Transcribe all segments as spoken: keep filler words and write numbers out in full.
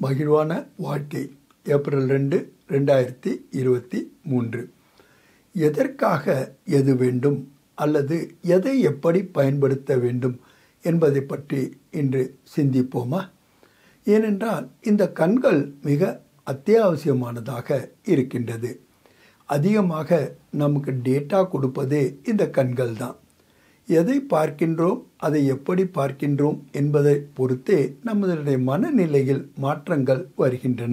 மகிழ்வான வாழ்க்கை ஏப்ரல் ரெண்டு ரெண்டாயிரத்தி இருபத்தி மூன்று. எதற்காக எது வேண்டும் அல்லது எதை எப்படி பயன்படுத்த வேண்டும் என்பதை பற்றி இன்று சிந்திப்போமா? ஏனென்றால் இந்த கண்கள் மிக அத்தியாவசியமானதாக இருக்கின்றது. அதிகமாக நமக்கு டேட்டா கொடுப்பதே இந்த கண்கள் தான். எதை பார்க்கின்றோம், அதை எப்படி பார்க்கின்றோம் என்பதை பொறுத்தே நம்மளுடைய மனநிலையில் மாற்றங்கள் வருகின்றன.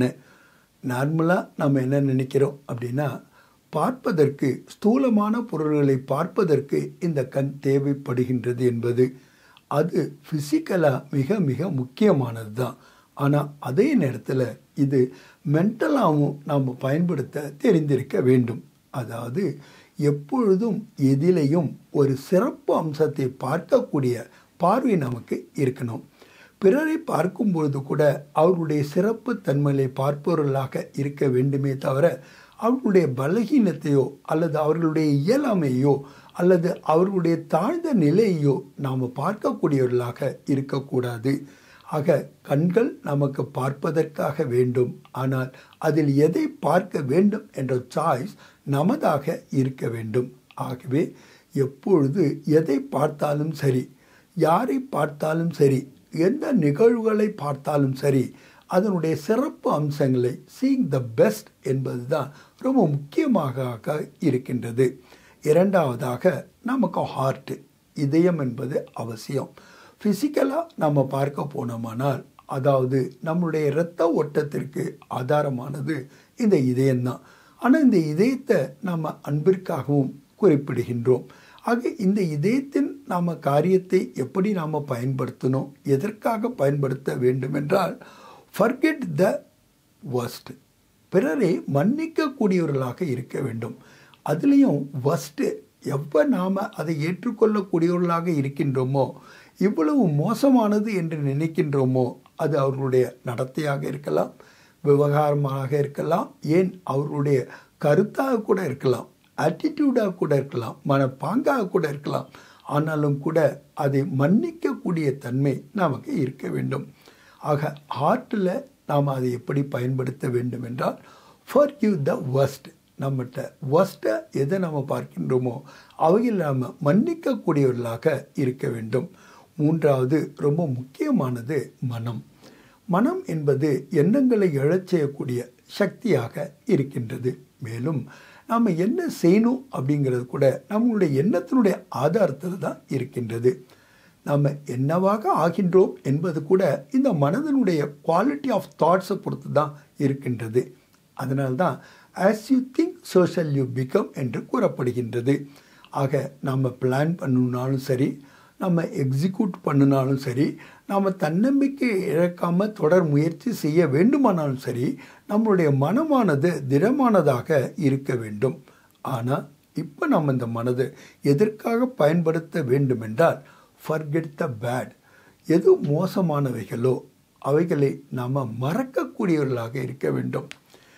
நார்மலாக நம்ம என்ன நினைக்கிறோம் அப்படின்னா, பார்ப்பதற்கு ஸ்தூலமான பொருள்களை பார்ப்பதற்கு இந்த கண் தேவைப்படுகின்றது என்பது அது ஃபிசிக்கலாக மிக மிக முக்கியமானது தான். ஆனால் அதே நேரத்தில் இது மென்டலாகவும் நாம் பயன்படுத்த தெரிந்திருக்க வேண்டும். அதாவது எப்பொழுதும் எதிலையும் ஒரு சிறப்பு அம்சத்தை பார்க்கக்கூடிய பார்வை நமக்கு இருக்கணும். பிறரை பார்க்கும்பொழுது கூட அவர்களுடைய சிறப்பு தன்மையை பார்ப்பவர்களாக இருக்க வேண்டுமே தவிர அவர்களுடைய பலகீனத்தையோ அல்லது அவர்களுடைய இயலாமையோ அல்லது அவர்களுடைய தாழ்ந்த நிலையையோ நாம் பார்க்கக்கூடியவர்களாக இருக்கக்கூடாது. ஆக கண்கள் நமக்கு பார்ப்பதற்காக வேண்டும், ஆனால் அதில் எதை பார்க்க வேண்டும் என்ற சாய்ஸ் நமதாக இருக்க வேண்டும். ஆகவே எப்பொழுது எதை பார்த்தாலும் சரி, யாரை பார்த்தாலும் சரி, எந்த நிகழ்வுகளை பார்த்தாலும் சரி, அதனுடைய சிறப்பு அம்சங்களை சீயிங் த பெஸ்ட் என்பது தான் ரொம்ப முக்கியமாக இருக்கின்றது. இரண்டாவதாக நமக்கு ஹார்ட், இதயம் என்பது அவசியம். ஃபிசிக்கலாக நம்ம பார்க்க போனோமானால், அதாவது நம்முடைய இரத்த ஓட்டத்திற்கு ஆதாரமானது இந்த இதயம்தான். ஆனால் இந்த இதயத்தை நம்ம அன்பிற்காகவும் குறிப்பிடுகின்றோம். ஆக இந்த இதயத்தின் நாம் காரியத்தை எப்படி நாம் பயன்படுத்தணும், எதற்காக பயன்படுத்த வேண்டும் என்றால், ஃபர்கெட் த வர்ஸ்ட், பிறரை மன்னிக்கக்கூடியவர்களாக இருக்க வேண்டும். அதுலேயும் வர்ஸ்ட்டு எப்போ நாம் அதை ஏற்றுக்கொள்ளக்கூடியவர்களாக இருக்கின்றோமோ, இவ்வளவு மோசமானது என்று நினைக்கின்றோமோ, அது அவர்களுடைய நடத்தையாக இருக்கலாம், விவகாரமாக இருக்கலாம், ஏன் அவர்களுடைய கருத்தாக கூட இருக்கலாம், ஆட்டிடியூடாக கூட இருக்கலாம், மனப்பாங்காக கூட இருக்கலாம். ஆனாலும் கூட அதை மன்னிக்கக்கூடிய தன்மை நமக்கு இருக்க வேண்டும். ஆக ஹார்ட்டில் நாம் அதை எப்படி பயன்படுத்த வேண்டும் என்றால், ஃபர்கிவ் த வர்ஸ்ட். நம்மகிட்ட வர்ஸ்ட்டை எதை நம்ம பார்க்கின்றோமோ அவையில் நாம் மன்னிக்கக்கூடியவர்களாக இருக்க வேண்டும். மூன்றாவது ரொம்ப முக்கியமானது மனம். மனம் என்பது எண்ணங்களை எழச் செய்யக்கூடிய சக்தியாக இருக்கின்றது. மேலும் நாம் என்ன செய்யணும் அப்படிங்கிறது கூட நம்மளுடைய எண்ணத்தினுடைய ஆதாரத்தில் தான் இருக்கின்றது. நாம் என்னவாக ஆகின்றோம் என்பது கூட இந்த மனதினுடைய குவாலிட்டி ஆஃப் தாட்ஸை பொறுத்து தான் இருக்கின்றது. அதனால்தான் as you think so shall you become என்று கூறப்படுகின்றது. ஆக நம்ம பிளான் பண்ணினாலும் சரி, நம்ம எக்ஸிக்யூட் பண்ணினாலும் சரி, நாம் தன்னம்பிக்கை இழக்காமல் தொடர் முயற்சி செய்ய வேண்டுமானாலும் சரி, நம்மளுடைய மனமானது திடமானதாக இருக்க வேண்டும். ஆனால் இப்போ நம்ம இந்த மனதை எதற்காக பயன்படுத்த வேண்டும் என்றால், ஃபர்கெட் த பேட், எது மோசமானவைகளோ அவைகளை நாம் மறக்கக்கூடியவர்களாக இருக்க வேண்டும்.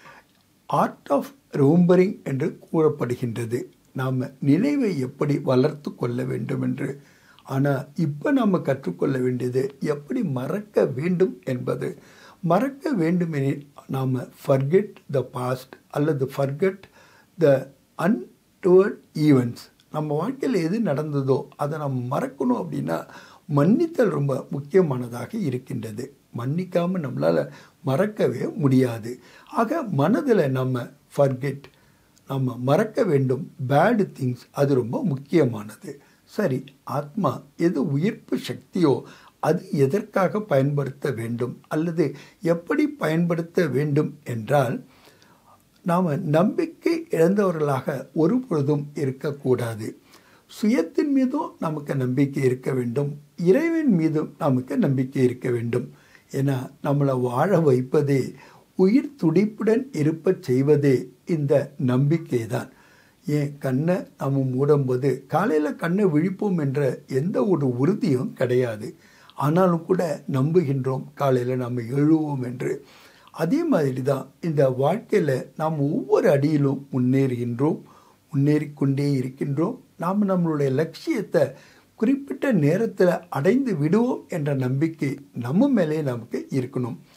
ஆர்ட் ஆஃப் ரிமெம்பரிங் என்று கூறப்படுகின்றது. நாம் நினைவை எப்படி வளர்த்து கொள்ள வேண்டும் என்று. ஆனால் இப்போ நாம் கற்றுக்கொள்ள வேண்டியது எப்படி மறக்க வேண்டும் என்பது. மறக்க வேண்டுமெனில் நாம் ஃபர்கெட் த பாஸ்ட் அல்லது ஃபர்கெட் த அன்டுவர்ட் ஈவெண்ட்ஸ். நம்ம வாழ்க்கையில் எது நடந்ததோ அதை நம்ம மறக்கணும் அப்படின்னா மன்னித்தல் ரொம்ப முக்கியமானதாக இருக்கின்றது. மன்னிக்காமல் நம்மளால் மறக்கவே முடியாது. ஆக மனதில் நம்ம ஃபர்கெட், நம்ம மறக்க வேண்டும் பேடு திங்ஸ், அது ரொம்ப முக்கியமானது. சரி, ஆத்மா எது உயிர்ப்பு சக்தியோ அது எதற்காக பயன்படுத்த வேண்டும் அல்லது எப்படி பயன்படுத்த வேண்டும் என்றால், நாம் நம்பிக்கை இழந்தவர்களாக ஒருபொழுதும் இருக்கக்கூடாது. சுயத்தின் மீதும் நமக்கு நம்பிக்கை இருக்க வேண்டும், இறைவன் மீதும் நமக்கு நம்பிக்கை இருக்க வேண்டும். ஏன்னா நம்மளை வாழ வைப்பதே, உயிர் துடிப்புடன் இருப்ப செய்வதே இந்த நம்பிக்கை தான். ஏன் கண்ணை நம்ம மூடும்போது காலையில் கண்ணை விழிப்போம் என்ற எந்த ஒரு உறுதியும் கிடையாது. ஆனாலும் கூட நம்புகின்றோம் காலையில் நம்ம எழுவோம் என்று. அதே மாதிரி தான் இந்த வாழ்க்கையில் நாம் ஒவ்வொரு அடியிலும் முன்னேறுகின்றோம், முன்னேறிக்கொண்டே இருக்கின்றோம். நாம் நம்மளுடைய லட்சியத்தை குறிப்பிட்ட நேரத்தில் அடைந்து விடுவோம் என்ற நம்பிக்கை நம்ம மேலே நமக்கு இருக்கணும்.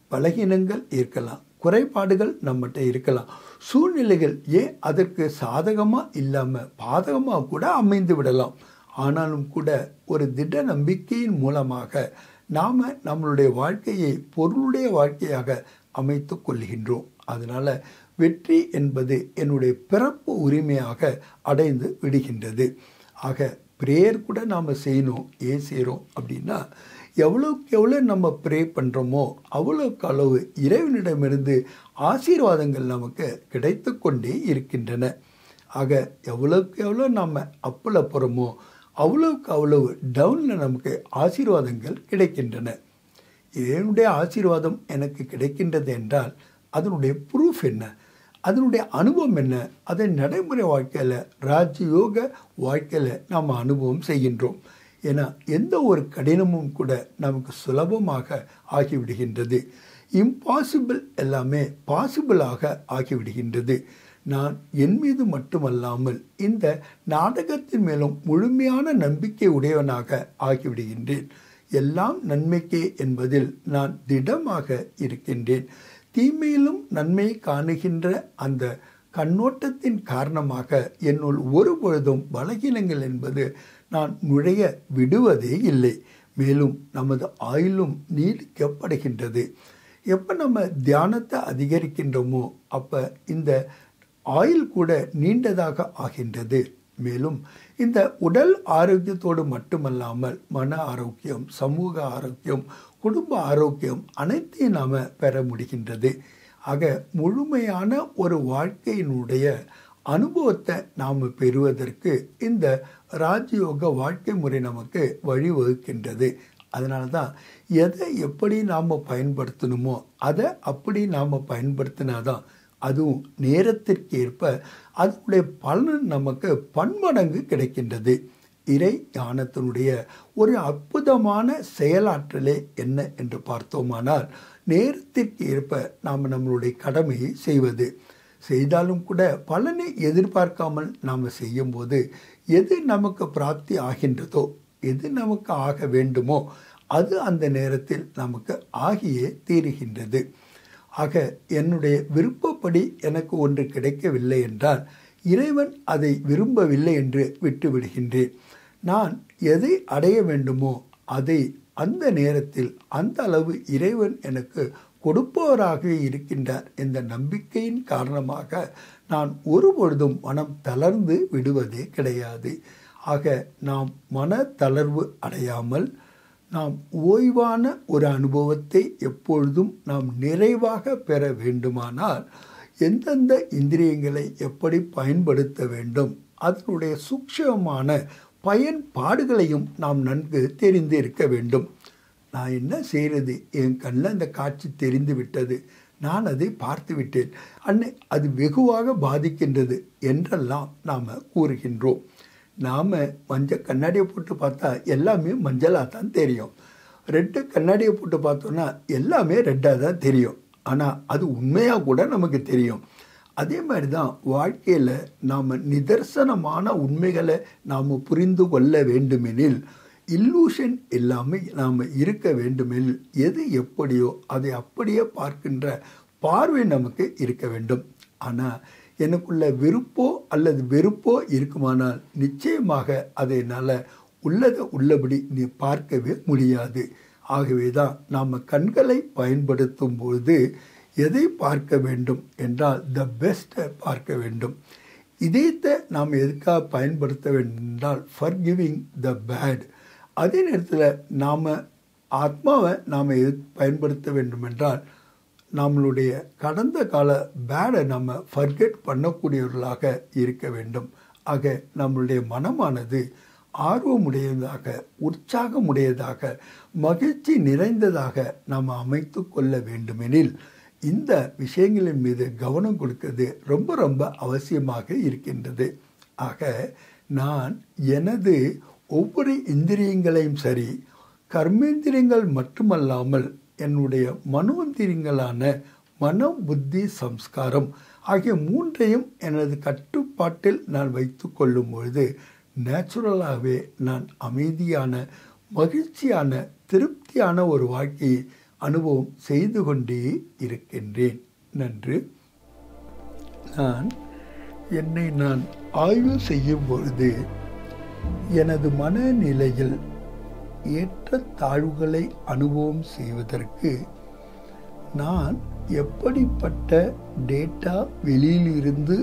பலகீனங்கள் இருக்கலாம், குறைபாடுகள் நம்மகிட்ட இருக்கலாம், சூழ்நிலைகள் ஏன் அதற்கு சாதகமாக இல்லாமல் பாதகமாக கூட அமைந்து விடலாம். ஆனாலும் கூட ஒரு திட நம்பிக்கையின் மூலமாக நாம் நம்மளுடைய வாழ்க்கையை பொருளுடைய வாழ்க்கையாக அமைத்து கொள்கின்றோம். அதனால் வெற்றி என்பது என்னுடைய பிறப்பு உரிமையாக அடைந்து விடுகின்றது. ஆக ப்ரேயர் கூட நாம் செய்யணும். ஏன் செய்கிறோம் அப்படின்னா, எவ்வளோக்கு எவ்வளோ நம்ம ப்ரே பண்ணுறோமோ அவ்வளோக்கு அளவு இறைவனிடமிருந்து ஆசீர்வாதங்கள் நமக்கு கிடைத்து கொண்டே இருக்கின்றன. ஆக எவ்வளோக்கு எவ்வளோ நம்ம அப்பில் போகிறோமோ அவ்வளோக்கு அவ்வளவு டவுனில் நமக்கு ஆசீர்வாதங்கள் கிடைக்கின்றன. இறைவனுடைய ஆசீர்வாதம் எனக்கு கிடைக்கின்றது என்றால் அதனுடைய ப்ரூஃப் என்ன, அதனுடைய அனுபவம் என்ன, அதை நடைமுறை வாழ்க்கையில் ராஜயோக வாழ்க்கையில் நாம் அனுபவம் செய்கின்றோம். ஏன்னா எந்த ஒரு கடினமும் கூட நமக்கு சுலபமாக ஆகிவிடுகின்றது. இம்பாசிபிள் எல்லாமே பாசிபிளாக ஆகிவிடுகின்றது. நான் என் மீது மட்டுமல்லாமல் இந்த நாடகத்தின் மேலும் முழுமையான நம்பிக்கை உடையவனாக ஆகிவிடுகின்றேன். எல்லாம் நன்மைக்கே என்பதில் நான் திடமாக இருக்கின்றேன். தீமையிலும் நன்மை காணுகின்ற அந்த கண்ணோட்டத்தின் காரணமாக என்னுள் ஒரு பொழுதும் பலகீனங்கள் என்பது நான் நுழைய விடுவதே இல்லை. மேலும் நமது ஆயுளும் நீடிக்கப்படுகின்றது. எப்போ நம்ம தியானத்தை அதிகரிக்கின்றோமோ அப்போ இந்த ஆயுள் கூட நீண்டதாக ஆகின்றது. மேலும் இந்த உடல் ஆரோக்கியத்தோடு மட்டுமல்லாமல் மன ஆரோக்கியம், சமூக ஆரோக்கியம், குடும்ப ஆரோக்கியம் அனைத்தையும் நாம் பெற முடிகின்றது. ஆக முழுமையான ஒரு வாழ்க்கையினுடைய அனுபவத்தை நாம் பெறுவதற்கு இந்த ராஜயோக வாழ்க்கை முறை நமக்கு வழிவகுக்கின்றது. அதனால தான் எதை எப்படி நாம் பயன்படுத்தணுமோ அதை அப்படி நாம் பயன்படுத்தினாதான் அதுவும் நேரத்திற்கு ஏற்ப அதனுடைய பலன் நமக்கு பன்மடங்கு கிடைக்கின்றது. இறை ஞானத்தினுடைய ஒரு அற்புதமான செயலாற்றலே என்ன என்று பார்த்தோமானால், நேரத்திற்கு ஏற்ப நாம் நம்மளுடைய கடமையை செய்வது. செய்தாலும் கூட பலனை எதிர்பார்க்காமல் நாம் செய்யும்போது எது நமக்கு பிராப்தி ஆகின்றதோ, எது நமக்கு ஆக வேண்டுமோ அது அந்த நேரத்தில் நமக்கு ஆகியே தீருகின்றது. ஆக என்னுடைய விருப்பப்படி எனக்கு ஒன்று கிடைக்கவில்லை என்றால் இறைவன் அதை விரும்பவில்லை என்று விட்டுவிடுகின்றேன். நான் எதை அடைய வேண்டுமோ அதை அந்த நேரத்தில் அந்த அளவு இறைவன் எனக்கு கொடுப்பவராகவே இருக்கின்றார் என்ற நம்பிக்கையின் காரணமாக நான் ஒருபொழுதும் மனம் தளர்ந்து விடுவதே கிடையாது. ஆக நாம் மன தளர்வு அடையாமல் நாம் ஓய்வான ஒரு அனுபவத்தை எப்பொழுதும் நாம் நிறைவாக பெற வேண்டுமானால் எந்தெந்த இந்திரியங்களை எப்படி பயன்படுத்த வேண்டும், அதனுடைய சூக்ஷ்மமான பயன்பாடுகளையும் நாம் நன்கு தெரிந்து இருக்க வேண்டும். நான் என்ன செய்கிறது, என் கண்ணில் அந்த காட்சி தெரிந்து விட்டது, நான் அதை பார்த்து விட்டேன், அன்னை அது வெகுவாக பாதிக்கின்றது என்றெல்லாம் நாம் கூறுகின்றோம். நாம் மஞ்சள் கண்ணாடியை போட்டு பார்த்தா எல்லாமே மஞ்சளாக தான் தெரியும். ரெட்டு கண்ணாடியை போட்டு பார்த்தோன்னா எல்லாமே ரெட்டாக தான் தெரியும். ஆனால் அது உண்மையாக கூட நமக்கு தெரியும். அதே மாதிரி தான் வாழ்க்கையில் நாம் நிதர்சனமான உண்மைகளை நாம் புரிந்து கொள்ள வேண்டுமெனில், இல்லூஷன் இல்லாமல் நாம் இருக்க வேண்டுமெனில் எது எப்படியோ அதை அப்படியே பார்க்கின்ற பார்வை நமக்கு இருக்க வேண்டும். ஆனால் எனக்குள்ள விருப்போ அல்லது வெறுப்போ இருக்குமானால் நிச்சயமாக அதை என்னால் உள்ளதை உள்ளபடி நீ பார்க்கவே முடியாது. ஆகவே தான் நாம் கண்களை பயன்படுத்தும் பொழுது எதை பார்க்க வேண்டும் என்றால் த பெஸ்ட்டை பார்க்க வேண்டும். இதயத்தை நாம் எதுக்காக பயன்படுத்த வேண்டும் என்றால் ஃபார் கிவிங் த பேட். அதே நேரத்தில் நாம் ஆத்மாவை நாம் எது பயன்படுத்த வேண்டும் என்றால் நம்மளுடைய கடந்த கால பேடை நம்ம ஃபர்கெட் பண்ணக்கூடியவர்களாக இருக்க வேண்டும். ஆக நம்மளுடைய மனமானது ஆர்வமுடையதாக, உற்சாகமுடையதாக, மகிழ்ச்சி நிறைந்ததாக நாம் அமைத்து கொள்ள வேண்டுமெனில் இந்த விஷயங்களின் மீது கவனம் கொடுக்கிறது ரொம்ப ரொம்ப அவசியமாக இருக்கின்றது. ஆக நான் எனது ஒவ்வொரு இந்திரியங்களையும் சரி, கர்மேந்திரியங்கள் மட்டுமல்லாமல் என்னுடைய மனோந்திரியங்களான மனம், புத்தி, சம்ஸ்காரம் ஆகிய மூன்றையும் எனது கட்டுப்பாட்டில் நான் வைத்து கொள்ளும் பொழுது நேச்சுரலாகவே நான் அமைதியான, மகிழ்ச்சியான, திருப்தியான ஒரு வாழ்க்கையை அனுபவம் செய்து கொண்டே இருக்கின்றேன். நன்று. நான் என்னை நான் ஆய்வு செய்யும் பொழுது எனது மனநிலையில் ஏற்ற தாழ்வுகளை அனுபவம் செய்வதற்கு நான் எப்படிப்பட்ட டேட்டா வெளியிலிருந்து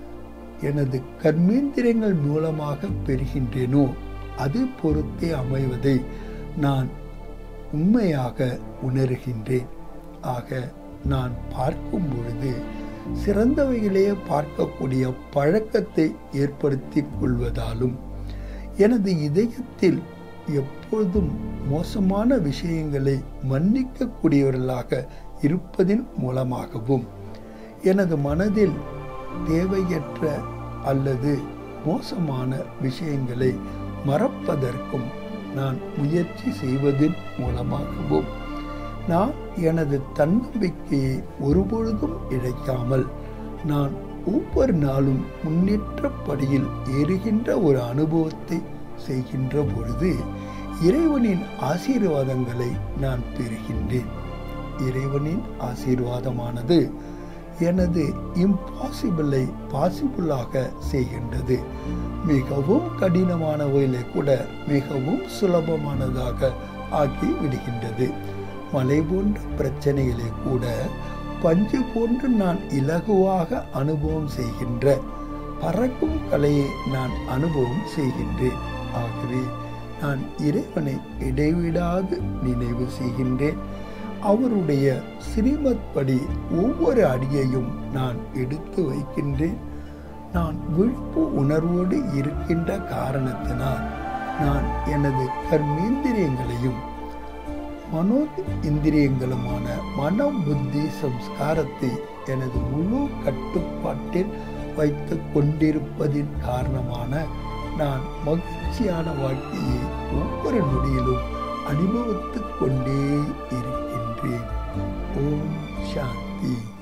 எனது கர்மேந்திரியங்கள் மூலமாக பெறுகின்றேனோ அது பொறுத்தே அமைவதை நான் உண்மையாக உணர்கின்றேன். ஆக நான் பார்க்கும் பொழுது சிறந்தவைகளையே பார்க்கக்கூடிய பழக்கத்தை ஏற்படுத்தி கொள்வதாலும் எனது இதயத்தில் எப்பொழுதும் மோசமான விஷயங்களை மன்னிக்கக்கூடியவர்களாக இருப்பதின் மூலமாகவும் எனது மனதில் தேவையற்ற அல்லது மோசமான விஷயங்களை மறப்பதற்கும் நான் முயற்சி செய்வதன் மூலமாகவும் நான் எனது தன்னம்பிக்கையை ஒருபொழுதும் இழக்காமல் நான் ஒவ்வொரு நாளும் முன்னேற்றப்படியில் ஏறுகின்ற ஒரு அனுபவத்தை செய்கின்ற பொழுது இறைவனின் ஆசீர்வாதங்களை நான் பெறுகின்றேன். இறைவனின் ஆசீர்வாதமானது எனது இம்பாசிபிளை பாசிபிளாக செய்கின்றது. மிகவும் கடினமானவைகளை கூட மிகவும் சுலபமானதாக ஆக்கி விடுகின்றது. மலை போன்ற பிரச்சனைகளை கூட பஞ்சு போன்று நான் இலகுவாக அனுபவம் செய்கின்ற பறக்கும் கலையை நான் அனுபவம் செய்கின்றேன். ஆகவே நான் இறைவனை இடைவிடாது நினைவு செய்கின்றேன். அவருடைய ஸ்ரீமத் படி ஒவ்வொரு அடியையும் நான் எடுத்து வைக்கின்றேன். நான் விழிப்பு உணர்வோடு இருக்கின்ற காரணத்தினால் நான் எனது கர்மேந்திரியங்களையும் மனோ இந்திரியங்களுமான மனம் புத்தி சம்ஸ்காரத்தை எனது முழு கட்டுப்பாட்டில் வைத்து கொண்டிருப்பதின் காரணமான நான் மகிழ்ச்சியான வாழ்க்கையை ஒவ்வொரு நொடியிலும் அனுபவித்துக் கொண்டே இருக்கின்றேன். ஓம் சாந்தி.